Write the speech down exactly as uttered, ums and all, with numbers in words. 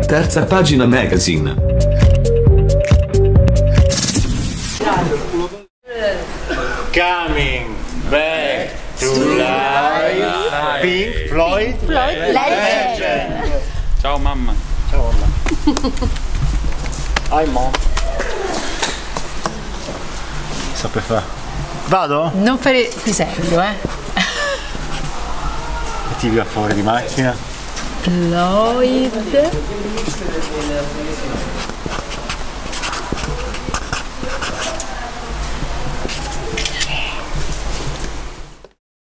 Terza pagina magazine. Coming back to life. Pink Floyd. Floyd Legend. Ciao mamma. Ciao mamma. Hi mom. Sape fa. Vado? Non fare pisello, eh. Ti via fuori di macchina. Floyd